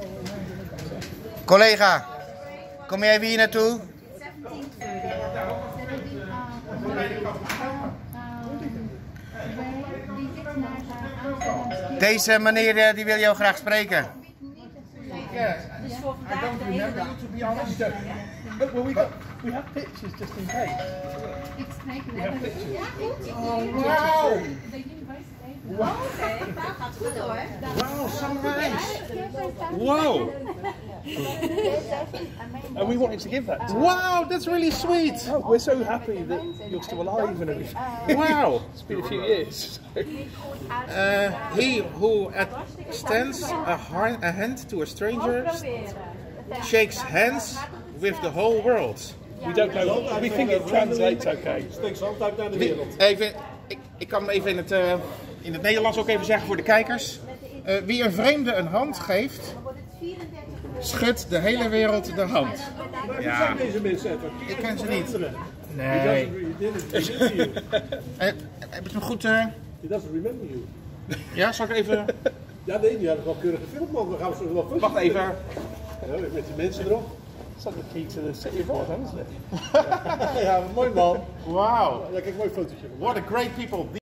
Collega, kom jij hier naartoe? Deze meneer die wil jou graag spreken. Dus voor vandaag de hele dag. We have pictures just in case. We have pictures. Oh, wow! Oké, nou gaat goed hoor. Wow, so nice! Wow! And we wanted to give that to you. Wow, that's really sweet! Oh, we're so happy that you're still alive and everything. Wow! It's been a few years. He who extends a hand to a stranger shakes hands with the whole world. We don't know. We think it translates okay. Even, ik kan hem even in het Nederlands ook even zeggen voor de kijkers. Wie een vreemde een hand geeft, schudt de hele wereld de hand. Ja, ik ken ze niet. Nee. Heb je het goed? Ja, zal ik even... Ja, nee, die hadden wel keurig gefilmd, man. Dan gaan we zo wel Wacht even. Ja, met de mensen erop. It's like the key to the city of Rotterdam, isn't it? Ja, mooi man. Wow. Ja, kijk, mooi fotootje. What a great people.